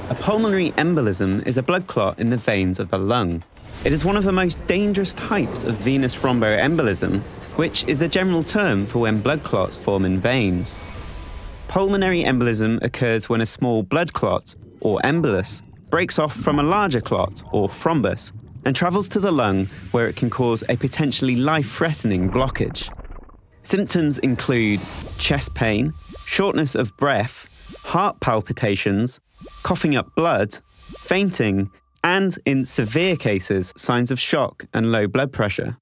A pulmonary embolism is a blood clot in the veins of the lung. It is one of the most dangerous types of venous thromboembolism, which is the general term for when blood clots form in veins. Pulmonary embolism occurs when a small blood clot, or embolus, breaks off from a larger clot, or thrombus, and travels to the lung where it can cause a potentially life-threatening blockage. Symptoms include chest pain, shortness of breath, heart palpitations, coughing up blood, fainting, and, in severe cases, signs of shock and low blood pressure.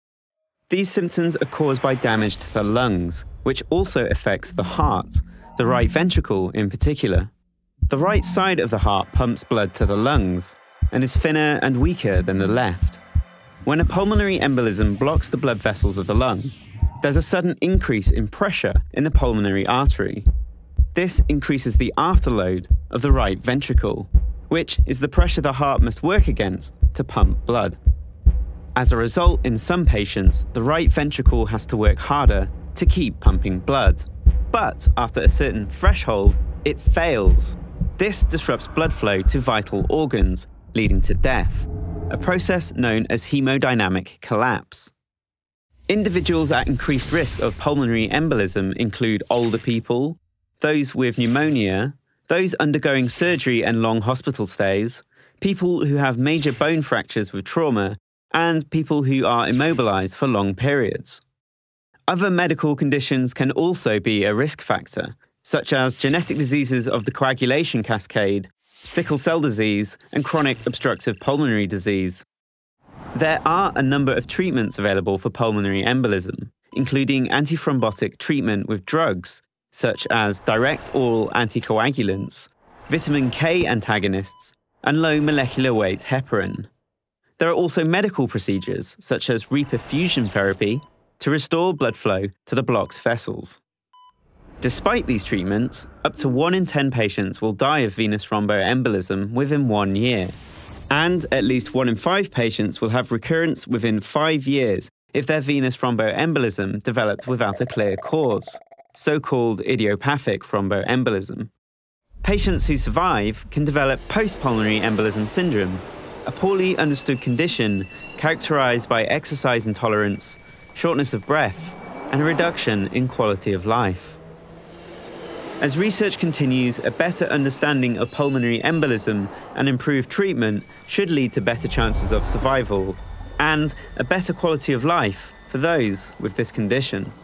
These symptoms are caused by damage to the lungs, which also affects the heart, the right ventricle in particular. The right side of the heart pumps blood to the lungs, and is thinner and weaker than the left. When a pulmonary embolism blocks the blood vessels of the lung, there's a sudden increase in pressure in the pulmonary artery. This increases the afterload of the right ventricle, which is the pressure the heart must work against to pump blood. As a result, in some patients, the right ventricle has to work harder to keep pumping blood. But after a certain threshold, it fails. This disrupts blood flow to vital organs, leading to death, a process known as hemodynamic collapse. Individuals at increased risk of pulmonary embolism include older people, those with pneumonia, those undergoing surgery and long hospital stays, people who have major bone fractures with trauma, and people who are immobilized for long periods. Other medical conditions can also be a risk factor, such as genetic diseases of the coagulation cascade, sickle cell disease, and chronic obstructive pulmonary disease. There are a number of treatments available for pulmonary embolism, including antithrombotic treatment with drugs, such as direct oral anticoagulants, vitamin K antagonists, and low molecular weight heparin. There are also medical procedures, such as reperfusion therapy, to restore blood flow to the blocked vessels. Despite these treatments, up to 1 in 10 patients will die of venous thromboembolism within 1 year, and at least 1 in 5 patients will have recurrence within 5 years if their venous thromboembolism developed without a clear cause, so-called idiopathic thromboembolism. Patients who survive can develop post-pulmonary embolism syndrome, a poorly understood condition characterized by exercise intolerance, shortness of breath, and a reduction in quality of life. As research continues, a better understanding of pulmonary embolism and improved treatment should lead to better chances of survival and a better quality of life for those with this condition.